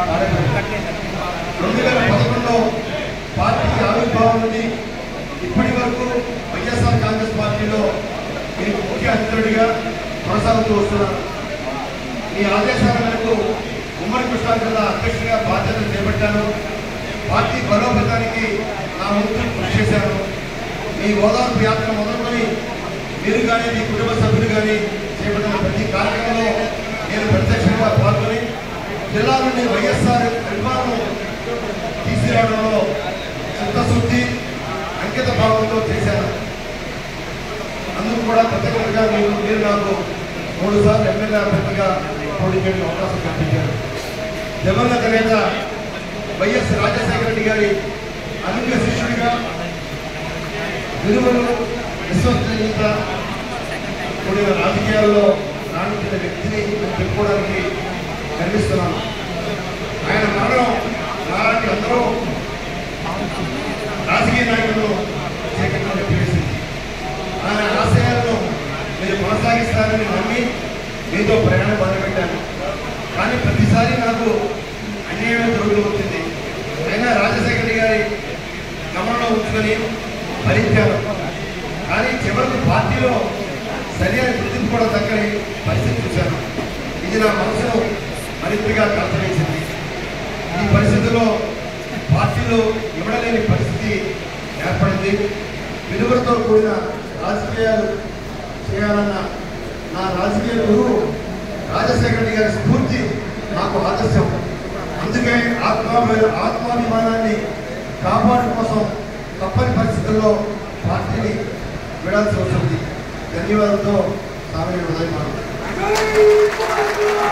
2011లో party ఆవిర్భావం నుండి ఇప్పటి వరకు వైఎస్ఆర్ కాంగ్రెస్ పార్టీలో నేను ముఖ్య అతిథుడిగా కొనసాగుతూ వస్తున్నాను. మీ ఆదేశాల మేరకు ఉమ్మడి కృష్ణా జిల్లా అధ్యక్షుడిగా బాధ్యతలు చేపట్టాను. పార్టీ బలోపేతానికి నా వంతు కృషి చేశాను. మీ ఓదార్పు యాత్ర మొదలుకొని మీరు కానీ మీ కుటుంబ సభ్యులు కానీ చేపట్టిన ప్రతి కార్యక్రమంలో నేను ప్రత్యక్షంగా పాల్గొని జిల్లా నుండి వైఎస్ఆర్ నిర్మాణం తీసుకురావడంలో చిత్తశుద్ధి అంకిత భావంతో చేశాను. అందుకు కూడా ప్రత్యేకంగా మీరు నాకు 3 సార్లు ఎమ్మెల్యే అభ్యర్థిగా పోటీ చేయడానికి అవకాశం కల్పించారు. దివంగత నేత వైఎస్ రాజశేఖర రెడ్డి గారి అనుగ్రహ శిష్యుడిగా విలువలు విశ్వసనీయత కూడిన రాజకీయాల్లో రాణించిన వ్యక్తిని చెప్పుకోవడానికి గర్విస్తున్నాను. ఆయన మరణం నాలాంటి అందరూ రాజకీయ నాయకులు చీకట్లో నెప్పివేసింది. ఆయన ఆశయాలను మీరు కొనసాగిస్తారని నమ్మి మీతో ప్రయాణం మొదలుపెట్టాను. కానీ ప్రతిసారి నాకు అన్యాయమైన జరుగుతూ వచ్చింది. అయినా రాజశేఖర గారి గమనంలో ఉంచుకొని భరించాను. కానీ చివరికి పార్టీలో సరైన గుర్తింపు కూడా దక్కని పరిస్థితి చూశాను. ఇది నా మనసును మరింతగా కలతవేసింది. ఈ పరిస్థితుల్లో పార్టీలో ఇవ్వడలేని పరిస్థితి ఏర్పడింది. విలువలతో కూడిన రాజకీయాలు చేయాలన్న నా రాజకీయ గురువు రాజశేఖర రెడ్డి గారి స్ఫూర్తి నాకు ఆదర్శం. అందుకే ఆత్మాభిమానాన్ని కాపాడడం కోసం తప్పని పరిస్థితుల్లో పార్టీని విడాల్సి వస్తుంది. ధన్యవాదాలతో సామినేని ఉదయ్.